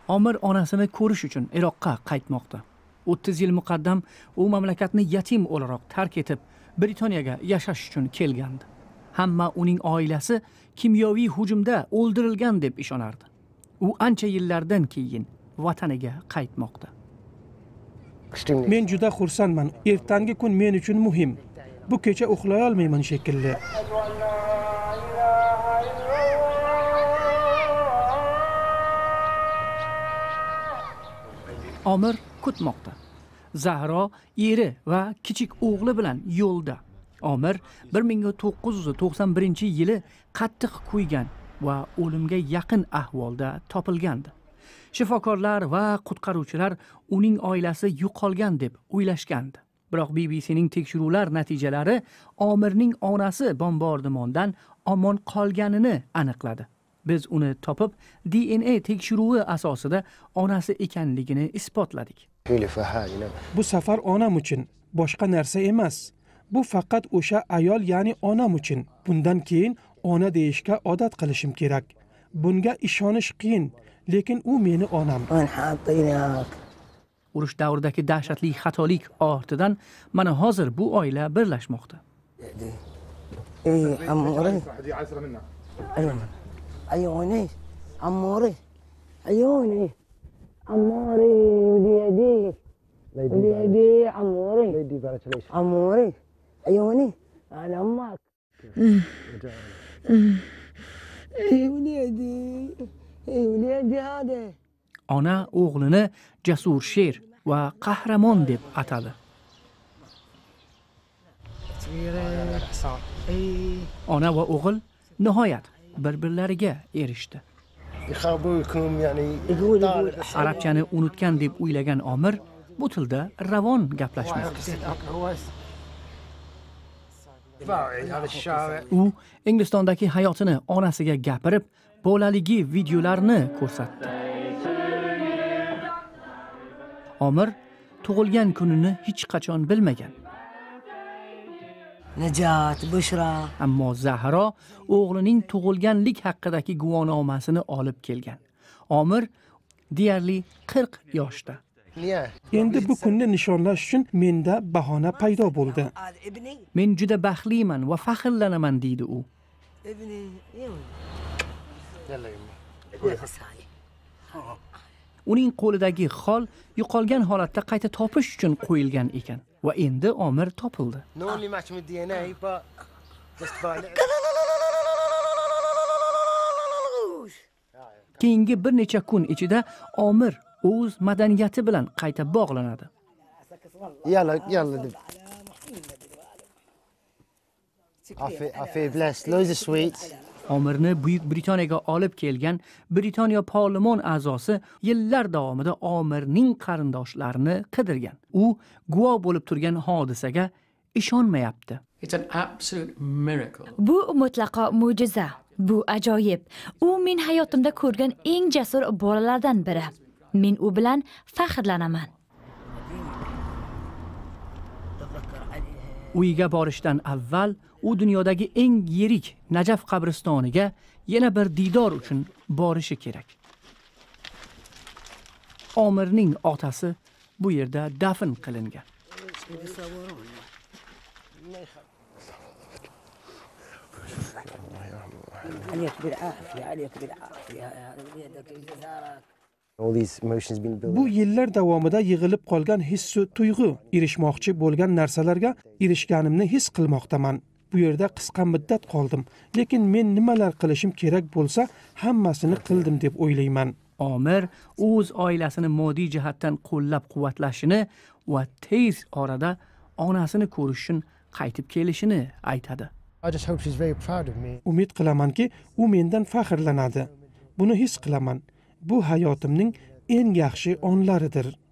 Omir onasini ko'rish uchun Iroqqa qaytmoqda. 30 yil muqaddam u mamlakatni yatim o'laroq tark etib, Britaniyaga yashash uchun kelgandi. Hamma uning oilasi kimyoviy hujumda o'ldirilgan deb ishonardi. U ancha yillardan keyin vataniga qaytmoqda. Men juda xursandman. Ertangi kun men uchun muhim. Bu kecha uxlay olmayman shekilli. Omir kutmoqda. Zahro eri va kichik o'g'li bilan yo'lda. Omir 1991-yili qattiq kuygan va o'limga yaqin ahvolda topilgandi. Shifokorlar va qutqaruvchilar uning oilasi yo'qolgan deb o'ylashgandi. Biroq BBCning tekshiruvlar natijalari Omirning onasi bombardimondan omon qolganini aniqladi. Biz uni topib, DNA tekshiruvi asosida onasi ekanligini isbotladik. Bu safar onam uchun, boshqa narsa emas. Bu faqat o'sha ayol, ya'ni onam uchun. Bundan keyin ona deyishga odat qilishim kerak. Bunga ishonish qiyin, lekin u meni onam. Urush davridagi dahshatli xatolik ortidan mana hozir bu oila birlashmoqda. عيوني عموري عيوني عموري وليدي وليدي عموري عموري عيوني أنا أمك وليدي وليدي هذا. Ona o'g'lini jasur sher va qahramon deb atadi. Ona va o'g'il nihoyat bir-birlariga erishdi. Arabchani unutgan deb o'ylagan Omir bu tilda ravon gaplashmoqda. U Inglistondagi hayotini onasiga gapirib, bolaligi videolarini ko'rsatdi. Omir tug'ilgan kunini hech qachon bilmagan. Najot, Bushra. Ammo Zahro o'g'lining tug'ilganlik haqidagi guvohnomasini olib kelgan. Omir deyarli 40 yoshda. Endi bu kunni nishonlash uchun menda bahona paydo bo'ldi. Men juda baxtliman va faxrlanaman deydi u. Uning qo'lidagi xol yo'qolgan holatda qayta topish uchun qo'yilgan ekan va endi Omir topildi. Keyingi bir necha kun ichida Omir o'z madaniyati bilan qayta bog'lanadi. I feel blessed. Loads of sweets. Omirni Buyuk Britaniyaga olib kelgan Britaniya parlamon a'zosi yillar davomida Omirning qarindoshlarini qidirgan. U guvoh bo'lib turgan hodisaga ishonmayapti. Bu mutlaqo mo'jiza. Bu ajoyib. U men hayotimda ko'rgan eng jasur bolalardan biri. Men u bilan faxrlanaman. Uyiga borishdan avval u dunyodagi eng yirik Najaf qabristoniga yana bir didor uchun borishi kerak. Omirning otasi bu yerda dafn qilingan. Bu yillar davomida yig'ilib qolgan his-u tuyg'u, erishmoqchi bo'lgan narsalarga erishganimni his qilmoqdaman. Bu yerda qisqa muddat qoldim, lekin men nimalar qilishim kerak bo'lsa, hammasini qildim deb o'ylayman. Omir o'z oilasini moddiy jihatdan qo'llab-quvvatlashini va tez orada onasini ko'rish uchun qaytib kelishini aytadi. Umid qilamanki, u mendan faxrlanadi. Buni his qilaman. Bu hayotimning eng yaxshi onlaridir.